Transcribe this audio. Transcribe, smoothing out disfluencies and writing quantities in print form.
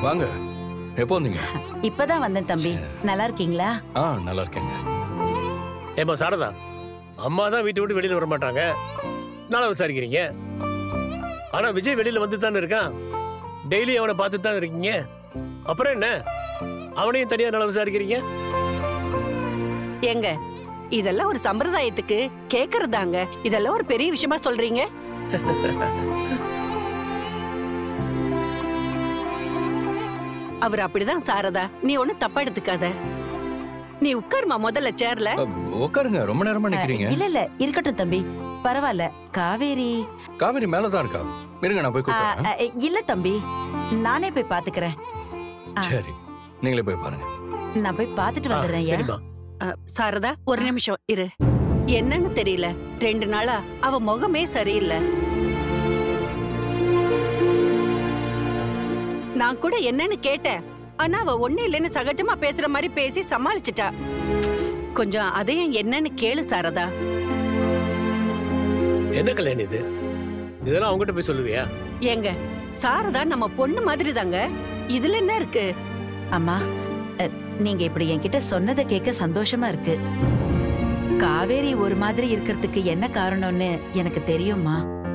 வாங்க. எப்போ வந்தீங்க? இப்பதான் வந்தேன் தம்பி. நல்லா இருக்கீங்களா? நல்லா இருக்கேங்க. ஏமா சாரதா, அம்மா தான் வீட்டை விட்டு வெளியில வர மாட்டாங்க, நாளை விசாரிக்கிறீங்க. ஆனா விஜய் வெளியில வந்து தானே இருக்கான், டெய்லி அவனை பார்த்துட்டு தான் இருக்கீங்க. அப்புறம் என்ன, அவனையும் தனியா நாளை விசாரிக்கிறீங்க? ஏங்க, இதெல்லாம் ஒரு சம்பிரதாயத்துக்கு கேக்குறதாங்க. இதெல்லாம் ஒரு பெரிய விஷயமா சொல்றீங்க? அவர் அப்படிதான் சாரதா, நீ ஒண்ணும் தப்பா எடுத்துக்காத. நீ உட்காருமா முதல்ல சேர்ல. உட்காருங்க, ரொம்ப நேரமா நிக்கிறீங்க. இல்ல இருக்கட்டும் தம்பி, பரவாயில்ல. காவேரி மேலதான் இருக்கா, இருங்க நான் போய் கூப்பிடுறேன். இல்ல தம்பி, நானே போய் பாத்துக்கிறேன். சரி, நீங்களே போய் பாருங்க. நான் போய் பாத்துட்டு வந்துடுறேன். சாரதா, ஒரு நிமிஷம் இரு. என்னன்னு தெரியல, 2 நாளா அவ முகமே சரியில்லை. நான் கூட என்னன்னு கேட்டேன், ஆனா அவ ஒண்ணு இல்லைன்னு சகஜமா பேசுற மாதிரி பேசி சமாளிச்சிட்டா. கொஞ்சம் அதையும் என்னன்னு கேளு சாரதா. என்ன கல்யாணி இது, இதெல்லாம் அவங்ககிட்ட போய் சொல்லுவியா? ஏங்க, சாரதா நம்ம பொண்ணு மாதிரி தாங்க, இதுல என்ன இருக்கு? அம்மா, நீங்க இப்படி என்கிட்ட சொன்னதை கேட்க சந்தோஷமா இருக்கு. காவேரி ஒரு மாதிரி இருக்கிறதுக்கு என்ன காரணம்னு எனக்கு தெரியுமா?